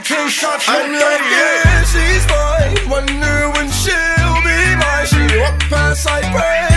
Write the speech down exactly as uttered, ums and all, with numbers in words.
two shots from like yeah, she's fine. Wonder when she'll be mine. She walked past like rain.